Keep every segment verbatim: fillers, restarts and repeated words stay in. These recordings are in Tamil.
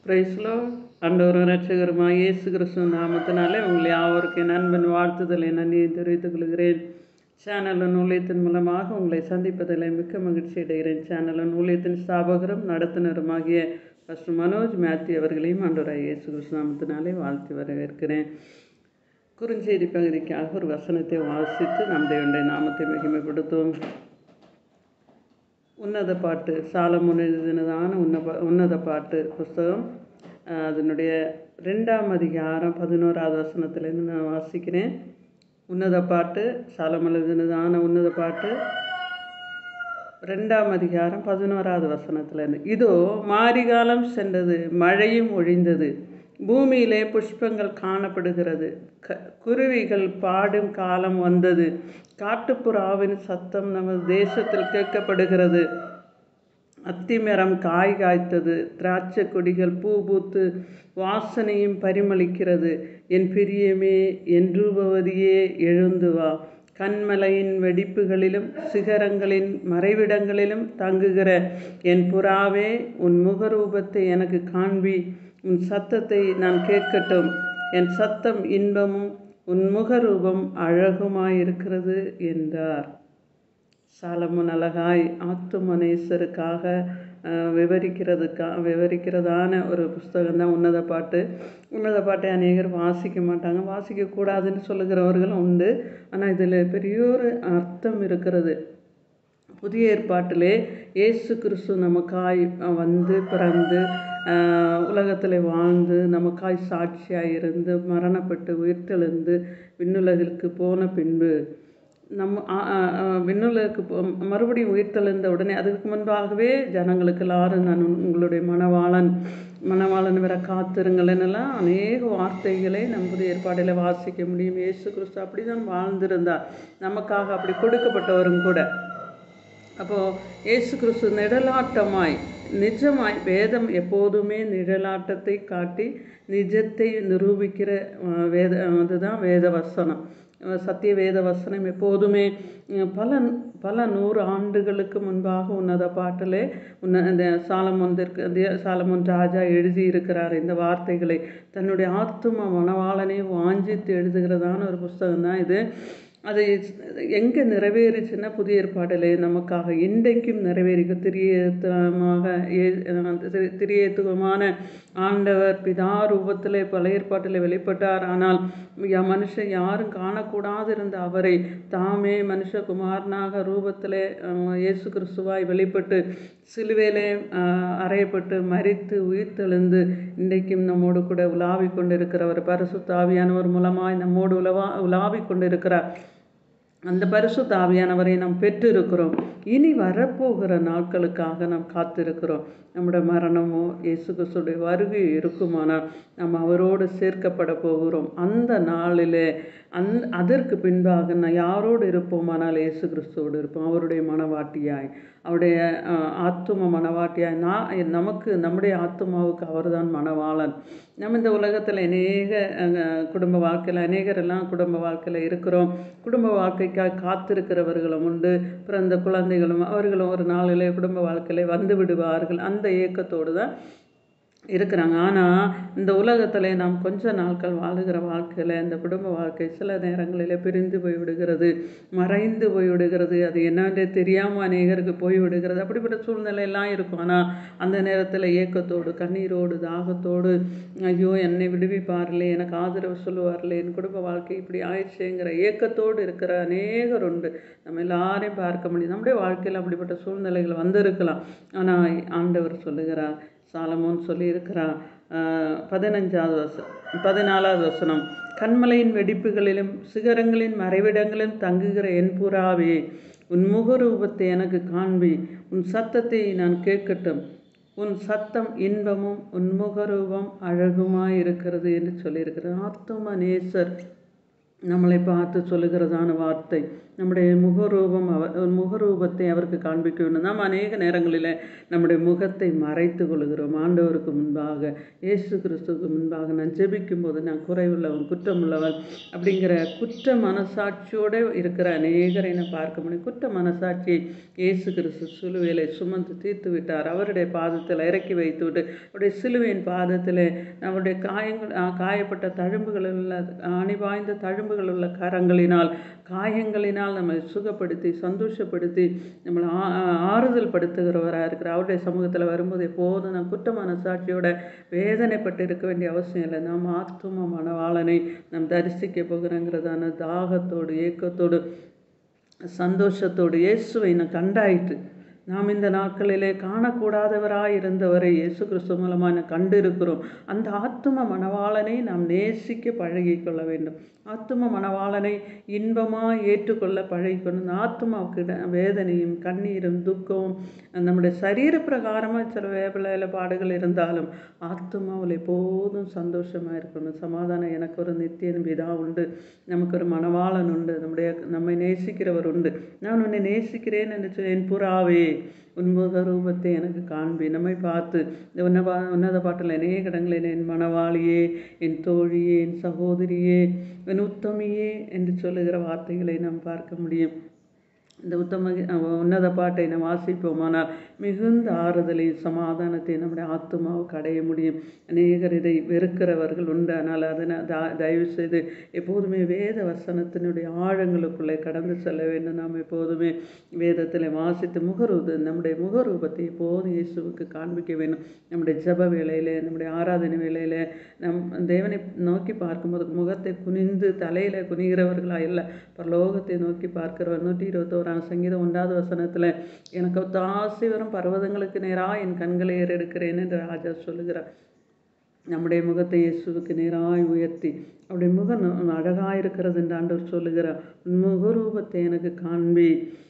பிரைஸ்லோ ஆண்டவரும் இரட்சகருமாய் இயேசு கிறிஸ்துவின் நாமத்தினாலே உங்களை யாவருக்கு என் அன்பின் வாழ்த்துதலை நன்றியை தெரிவித்துக் கொள்கிறேன். சேனலின் ஊழியத்தின் மூலமாக உங்களை சந்திப்பதில் மிக்க மகிழ்ச்சி அடைகிறேன். சேனலின் ஊழியத்தின் ஸ்தாபகரும் நடத்துனருமாகிய பாஸ்டர் மனோஜ் மேத்யூ அவர்களையும் ஆண்டவராய் இயேசு கிறிஸ்து நாமத்தினாலே வாழ்த்தி வரவேற்கிறேன். குறுஞ்செய்தி பகுதிக்காக ஒரு வசனத்தை வாசித்து நம் தேவனுடைய நாமத்தை மகிமைப்படுத்துவோம். உன்னத பாட்டு, சாலமோன் எழுதினதான உன்னப உன்னத பாட்டு புஸ்தகம், அதனுடைய ரெண்டாம் அதிகாரம் பதினோராவது வசனத்திலேருந்து நான் வாசிக்கிறேன். உன்னத பாட்டு, சாலமோன் எழுதினதான உன்னத பாட்டு ரெண்டாம் அதிகாரம் பதினோராவது வசனத்திலேருந்து. இதோ மாரிகாலம் சென்றது, மழையும் ஒழிந்தது, பூமியிலே புஷ்பங்கள் காணப்படுகிறது, க குருவிகள் பாடும் காலம் வந்தது, காட்டுப்புறாவின் சத்தம் நமது தேசத்தில் கேட்கப்படுகிறது, அத்திமரம் காய் காய்த்தது, திராட்சை கொடிகள் பூ பூத்து வாசனையும் பரிமளிக்கிறது. என் பிரியமே, என் ரூபவதியே, எழுந்து வா, கண்மலையின் வெடிப்புகளிலும் சிகரங்களின் மறைவிடங்களிலும் தங்குகிற என் புறாவே, உன் முகரூபத்தை எனக்கு காண்பி, உன் சத்தத்தை நான் கேட்கட்டும். என் சத்தம் இன்பமும் உன் முகரூபம் அழகுமாயிருக்கிறது என்றார். சாலமோன் அழகாய் ஆத்துமனேசருக்காக விவரிக்கிறதுக்கா விவரிக்கிறதான ஒரு புஸ்தகம் தான் உன்னத பாட்டு. உன்னத பாட்டை அநேகர் வாசிக்க மாட்டாங்க, வாசிக்கக்கூடாதுன்னு சொல்லுகிறவர்களும் உண்டு. ஆனால் இதில் பெரிய ஒரு அர்த்தம் இருக்கிறது. புதிய ஏற்பாட்டிலே இயேசு கிறிஸ்து நமக்காய் வந்து பிறந்து உலகத்தில் வாழ்ந்து நமக்காய் சாட்சியாக இருந்து மரணப்பட்டு உயிர்த்தெழுந்து விண்ணுலகிற்கு போன பின்பு நம்ம விண்ணுலகுக்கு போ மறுபடியும் உயிர்த்தெழுந்த உடனே அதுக்கு முன்பாகவே ஜனங்களுக்கு எல்லாரும் நான் உங்களுடைய மணவாளன் மணவாளன் வர காத்திருங்களென்னெல்லாம் அநேக வார்த்தைகளை நம் புதிய ஏற்பாடில் வாசிக்க முடியும். இயேசு கிறிஸ்து அப்படி தான் வாழ்ந்திருந்தார், நமக்காக அப்படி கொடுக்கப்பட்டவரும் கூட. அப்போது இயேசு கிறிஸ்து நிழலாட்டமாய் நிஜமாய், வேதம் எப்போதுமே நிழலாட்டத்தை காட்டி நிஜத்தை நிரூபிக்கிற வேத அதுதான் வேத வசனம், சத்திய வேத வசனம். எப்போதுமே பல பல நூறு ஆண்டுகளுக்கு முன்பாக உன்னத பாட்டிலே உன்ன இந்த சாலமோன்திற்கு சாலமோன் ராஜா எழுதியிருக்கிறார் இந்த வார்த்தைகளை. தன்னுடைய ஆத்தும மணவாளனை வாஞ்சித்து எழுதுகிறதான ஒரு புஸ்தகம் தான் இது. அது எங்கே நிறைவேறிச்சுன்னா புதிய ஏற்பாடிலே நமக்காக இன்றைக்கும் நிறைவேறிக்க திரியேத்தமாக திரியேத்துவமான ஆண்டவர் பிதா ரூபத்திலே பழைய ஏற்பாட்டில் வெளிப்பட்டார். ஆனால் மனுஷன் யாரும் காணக்கூடாது இருந்த அவரை தாமே மனுஷகுமாரனாக ரூபத்திலே இயேசு கிறிஸ்துவாய் வெளிப்பட்டு சிலுவையிலே அறையப்பட்டு மரித்து உயிர்த்தெழுந்து இன்றைக்கும் நம்மோடு கூட உலாவி கொண்டிருக்கிறவர், பரிசுத்த ஆவியானவர் மூலமாய் நம்மோடு உலவா உலாவி கொண்டிருக்கிறார். அந்த பரிசுத்த ஆவியானவரை நாம் பெற்றிருக்கிறோம். இனி வரப்போகிற நாட்களுக்காக நாம் காத்திருக்கிறோம். நம்முடைய மரணமோ இயேசு கிறிஸ்துடைய வருகை இருக்குமானால் நாம் அவரோடு சேர்க்கப்பட போகிறோம். அந்த நாளிலே அந் அதற்கு பின்பாக நான் யாரோடு இருப்போமானால் இயேசு கிறிஸ்துவோடு இருப்போம், அவருடைய மனவாட்டியாய், அவருடைய ஆத்தும மனவாட்டியாய். நான் நமக்கு நம்முடைய ஆத்துமாவுக்கு அவர் தான் மனவாளன். நம்ம இந்த உலகத்தில் அநேக குடும்ப வாழ்க்கையில் அநேகரெல்லாம் குடும்ப வாழ்க்கையில் இருக்கிறோம். குடும்ப வாழ்க்கைக்காக காத்திருக்கிறவர்களும் உண்டு. பிறந்த குழந்தைகளும் அவர்களும் ஒரு நாளிலே குடும்ப வாழ்க்கையில் வந்து விடுவார்கள். அந்த ஏக்கத்தோடு தான் இருக்கிறாங்க. ஆனால் இந்த உலகத்தில் நாம் கொஞ்ச நாட்கள் வாழுகிற வாழ்க்கையில் இந்த குடும்ப வாழ்க்கை சில நேரங்களில் பிரிந்து போய் விடுகிறது, மறைந்து போய் விடுகிறது. அது என்னன்றே தெரியாமல் அநேகருக்கு போய் விடுகிறது. அப்படிப்பட்ட சூழ்நிலையெல்லாம் இருக்கும். ஆனால் அந்த நேரத்தில் ஏக்கத்தோடு கண்ணீரோடு தாகத்தோடு ஐயோ என்னை விடுவிப்பார்களே, எனக்கு ஆதரவு சொல்லுவார்களே, என் குடும்ப வாழ்க்கை இப்படி ஆயிடுச்சுங்கிற ஏக்கத்தோடு இருக்கிற அநேகர் உண்டு. நம்ம எல்லாரையும் பார்க்க முடியும். நம்முடைய வாழ்க்கையில் அப்படிப்பட்ட சூழ்நிலைகள் வந்திருக்கலாம். ஆனால் ஆண்டவர் சொல்லுகிறார், சாலமோன் சொல்லியிருக்கிறார் பதினஞ்சாவது வசனம் பதினாலாவது வசனம், கண்மலையின் வெடிப்புகளிலும் சிகரங்களின் மறைவிடங்களிலும் தங்குகிற என் புறாவே, உன் முகரூபத்தை எனக்கு காண்பி, உன் சத்தத்தை நான் கேட்கட்டும். உன் சத்தம் இன்பமும் உன் முகரூபம் அழகுமாய் இருக்கிறது என்று சொல்லியிருக்கிறார். ஆத்தும நேசர் நம்மளை பார்த்து சொல்லுகிறதான வார்த்தை. நம்முடைய முகரூபம் அவர் முகரூபத்தை அவருக்கு காண்பிக்க வேண்டும். நாம் அநேக நேரங்களில் நம்முடைய முகத்தை மறைத்து கொள்கிறோம். ஆண்டவருக்கு முன்பாக, இயேசு கிறிஸ்துவுக்கு முன்பாக நான் ஜெபிக்கும் போது நான் குறைவுள்ளவன், குற்றமுள்ளவன் அப்படிங்கிற குற்ற மனசாட்சியோடு இருக்கிற அநேகரை நான் பார்க்க முடியும். குற்ற மனசாட்சியை இயேசு கிறிஸ்து சிலுவையிலே சுமந்து தீர்த்து விட்டார். அவருடைய பாதத்தில் இறக்கி வைத்து விட்டு அவருடைய சிலுவையின் பாதத்தில் நம்முடைய காயங்கள் காயப்பட்ட தழும்புகள் உள்ள அணிவாய்ந்த தழும்புகள் உள்ள கரங்களினால் காயங்களினால் நம்மை சுகப்படுத்தி சந்தோஷப்படுத்தி நம்மளை ஆறுதல் படுத்துகிறவராக இருக்கிற அவருடைய சமூகத்தில் வரும்போது எப்போதும் நான் குற்ற மனசாட்சியோட வேதனைப்பட்டு இருக்க வேண்டிய அவசியம் இல்லை. நாம் ஆத்தும மணவாளனை நாம் தரிசிக்க போகிறோங்கிறதான தாகத்தோடு ஏக்கத்தோடு சந்தோஷத்தோடு இயேசுவை நான் கண்டாயிட்டு நாம் இந்த நாட்களிலே காணக்கூடாதவராய் இருந்தவரை இயேசு கிறிஸ்து மூலமாக கண்டு இருக்கிறோம். அந்த ஆத்தும மணவாளனை நாம் நேசிக்க பழகி கொள்ள வேண்டும். ஆத்தும மணவாளனை இன்பமாக ஏற்றுக்கொள்ள பழகிக்கொண்டு ஆத்துமாவுக்கு வேதனையும் கண்ணீரும் துக்கமும் நம்முடைய சரீர பிரகாரமாக சில வேலையில் பாடுகள் இருந்தாலும் ஆத்துமாவில் எப்போதும் சந்தோஷமாக இருக்கணும். சமாதானம். எனக்கு ஒரு நித்திய பிதா உண்டு, நமக்கு ஒரு மணவாளன் உண்டு, நம்முடைய நம்மை நேசிக்கிறவர் உண்டு. நான் உன்னை நேசிக்கிறேன் என்று சொல்லி என் புறாவே உன்முக ரூபத்தை எனக்கு காண்பி. நம்மை பார்த்து இந்த உன்னபா உன்னத பாட்டில் அநேக இடங்களில் என் மணவாளியே, என் தோழியே, என் சகோதரியே, என் உத்தமியே என்று சொல்லுகிற வார்த்தைகளை நாம் பார்க்க முடியும். இந்த உத்தம உன்னத பாட்டை நாம் வாசிப்போமானால் மிகுந்த ஆறுதலையும் சமாதானத்தையும் நம்முடைய ஆத்துமாவுக்கு அடைய முடியும். அநேகர் இதை வெறுக்கிறவர்கள் உண்டு. ஆனால் அதனை தயவு செய்து எப்போதுமே வேத வசனத்தினுடைய ஆழங்களுக்குள்ளே கடந்து செல்ல வேண்டும். நாம் எப்போதுமே வேதத்தில் வாசித்து முகரூப நம்முடைய முகரூபத்தை எப்போதும் இயேசுவுக்கு காண்பிக்க வேண்டும். நம்முடைய ஜப வேளையில், நம்முடைய ஆராதனை வேளையில் நம் தேவனை நோக்கி பார்க்கும்போது முகத்தை குனிந்து தலையில் குனிகிறவர்களாக இல்லை, பரலோகத்தை நோக்கி பார்க்கிறவர். நூற்றி இருபத்தோராம் சங்கீதம் ஒன்றாவது வசனத்தில் எனக்கு தாசி வரும் பர்வதங்களுக்கு நேராக என் கண்களை ஏறெடுக்கிறேன் என்று ராஜா சொல்லுகிறார். நம்முடைய முகத்தை இயேசுவுக்கு நேராய் உயர்த்தி அவருடைய முகம் அழகாக இருக்கிறது என்று ஆண்டவர் சொல்லுகிறார். முகரூபத்தை எனக்கு காண்பி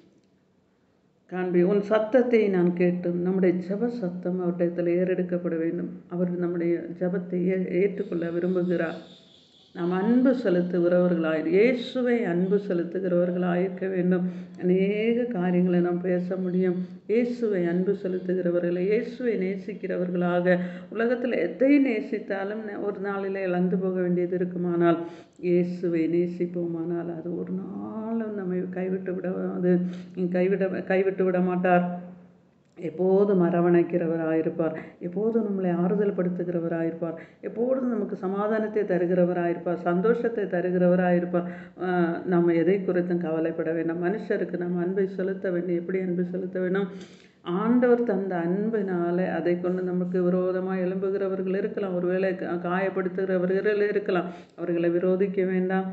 காண்பி உன் சத்தத்தை நான் கேட்டும். நம்முடைய ஜப சத்தம் அவருடைய ஏறெடுக்கப்பட வேண்டும். அவர் நம்முடைய ஜபத்தை ஏ ஏற்றுக்கொள்ள விரும்புகிறார். நாம் அன்பு செலுத்துகிறவர்களாய் இயேசுவை அன்பு செலுத்துகிறவர்களாக இருக்க வேண்டும். அநேக காரியங்களை நாம் பேச முடியும். இயேசுவை அன்பு செலுத்துகிறவர்களை, இயேசுவை நேசிக்கிறவர்களாக உலகத்தில் எதை நேசித்தாலும் ஒரு நாளில் இழந்து போக வேண்டியது இருக்குமானால் இயேசுவை நேசிப்போமானால் அது ஒரு நாளும் நம்மை கைவிட்டு விட அது கைவிட கைவிட்டு விட மாட்டார். எப்போதும் அரவணைக்கிறவராயிருப்பார். எப்போதும் நம்மளை ஆறுதல் படுத்துகிறவராயிருப்பார். எப்போதும் நமக்கு சமாதானத்தை தருகிறவராயிருப்பார். சந்தோஷத்தை தருகிறவராயிருப்பார். நம்ம எதை குறித்தும் கவலைப்பட வேண்டாம். மனுஷருக்கு நம்ம அன்பை செலுத்த வேண்டும். எப்படி அன்பு செலுத்த வேண்டும்? ஆண்டவர் தந்த அன்பினால் அதை கொண்டு நமக்கு விரோதமாக எழும்புகிறவர்கள் இருக்கலாம், ஒருவேளை காயப்படுத்துகிறவர்கள் இருக்கலாம். அவர்களை விரோதிக்க வேண்டாம்.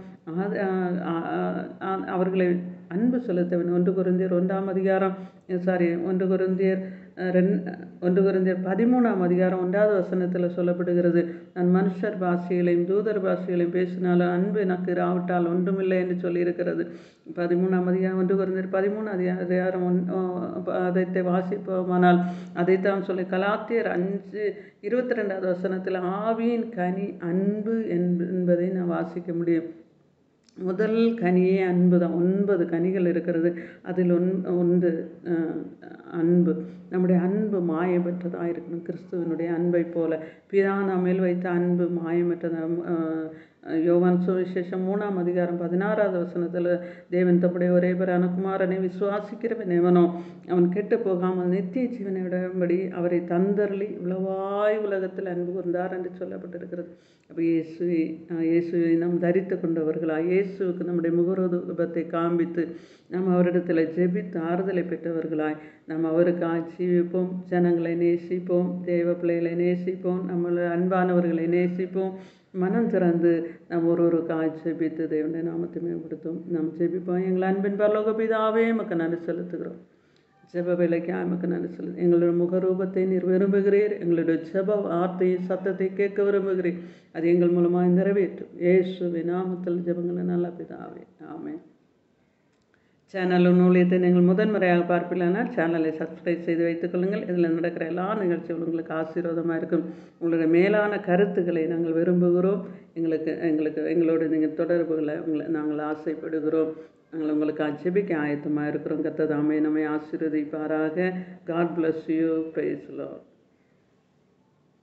அவர்களை அன்பு செலுத்த வேண்டும். ஒன்று கொரிந்தியர் ஒன்றாம் அதிகாரம் சாரி ஒன்று கொரிந்தியர் ரெண் ஒன்று கொரிந்தியர் பதிமூணாம் அதிகாரம் ஒன்றாவது வசனத்தில் சொல்லப்படுகிறது, நான் மனுஷர் பாஷைகளையும் தூதர் பாஷைகளையும் பேசினாலும் அன்பு எனக்கு இராவிட்டால் ஒன்றுமில்லை என்று சொல்லியிருக்கிறது. பதிமூணாம் அதிகாரம் ஒன்று கொரிந்தியர் பதிமூணு அதிகாரம் ஒன் அதை வாசிப்போமானால் அதைத்தான் சொல்லி கலாத்தியர் அஞ்சு இருபத்தி ரெண்டாவது வசனத்தில் ஆவியின் கனி அன்பு என்பதை நான் வாசிக்க முடியும். முதல் கனியே அன்பு தான். ஒன்பது கனிகள் இருக்கிறது. அதில் ஒன் ஒன்று அன்பு. நம்முடைய அன்பு மாயமற்றதாக இருக்கணும். கிறிஸ்துவனுடைய அன்பை போல பிதா நம்மேல் வைத்த அன்பு மாயமற்றதாக. யோவான் சுவிசேஷம் மூணாம் அதிகாரம் பதினாறாவது வசனத்தில் தேவன் தம்முடைய ஒரே பேரான குமாரனை விசுவாசிக்கிறவன் எவனோ அவன் கெட்டு போகாமல் நித்திய ஜீவனை விடும்படி அவரை தந்தருளி உளவாய் உலகத்தில் அன்பு கூர்ந்தார் என்று சொல்லப்பட்டிருக்கிறது. அப்போ இயேசுவை இயேசுவை நாம் தரித்து கொண்டவர்களாக இயேசுவுக்கு நம்முடைய முகரூபத்தை காண்பித்து நாம் அவரிடத்தில் ஜெபித்து ஆறுதலை பெற்றவர்களாய் நாம் அவருக்காக ஜீவிப்போம். ஜனங்களை நேசிப்போம், தேவ பிள்ளைகளை நேசிப்போம், நம்மளை அன்பானவர்களை நேசிப்போம். மனம் திறந்து நாம் ஒரு ஒரு காய் ஜெபித்து தேவனுடைய நாமத்தை மேம்படுத்தும். நாம் ஜெபிப்போம். எங்கள் அன்பின் பரலோக பிதாவே உமக்கு நன்றி செலுத்துகிறோம். ஜெப வேலைக்கு உமக்கு நன்றி செலுத்து. எங்களுடைய முகரூபத்தை நீர் விரும்புகிறீர். எங்களுடைய ஜெப வார்த்தையை சத்தத்தை கேட்க விரும்புகிறீர். அது எங்கள் மூலமாக நிறைவேற்றும். இயேசுவின் நாமத்தில் ஜெபங்களை நல்ல பிதாவே, ஆமென். சேனல் ஊழியத்தை நீங்கள் முதன்முறையாக பார்ப்பீர்களானால் சேனலை சப்ஸ்கிரைப் செய்து வைத்துக் கொள்ளுங்கள். இதில் நடக்கிற எல்லா நிகழ்ச்சிகளும் உங்களுக்கு ஆசீர்வாதமாக இருக்கும். உங்களுடைய மேலான கருத்துக்களை நாங்கள் விரும்புகிறோம். எங்களுக்கு எங்களுக்கு எங்களோட நீங்கள் தொடர்புகளை உங்களை நாங்கள் ஆசைப்படுகிறோம். நாங்கள் உங்களுக்கு ஜெபிக்க ஆயத்தமாக இருக்கிறோம். கர்த்தர் தாமே நம்மை ஆசீர்வதிப்பாராக. God bless you. Praise the Lord.